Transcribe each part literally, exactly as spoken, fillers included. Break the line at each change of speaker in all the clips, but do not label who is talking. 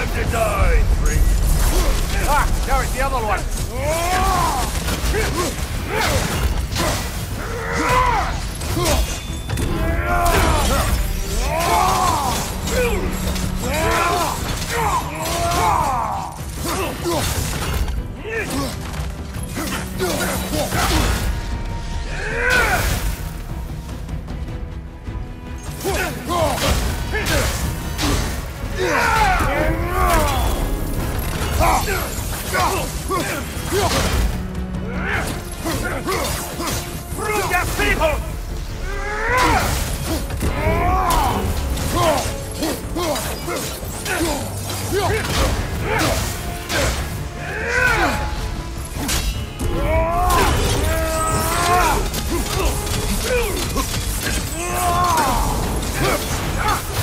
to die, freak. Ah, now it's the other one. Fruga people!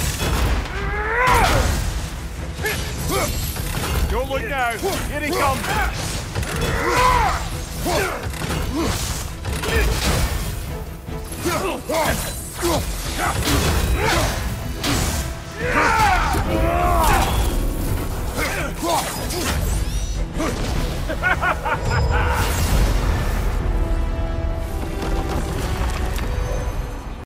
Don't look now! Here he comes!